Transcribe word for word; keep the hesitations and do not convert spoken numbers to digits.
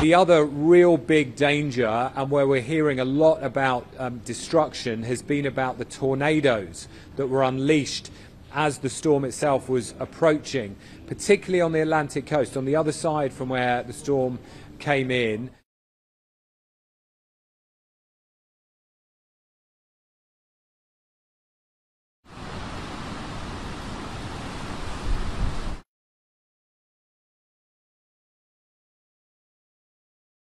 The other real big danger, and where we're hearing a lot about um, destruction, has been about the tornadoes that were unleashed as the storm itself was approaching, particularly on the Atlantic coast, on the other side from where the storm came in.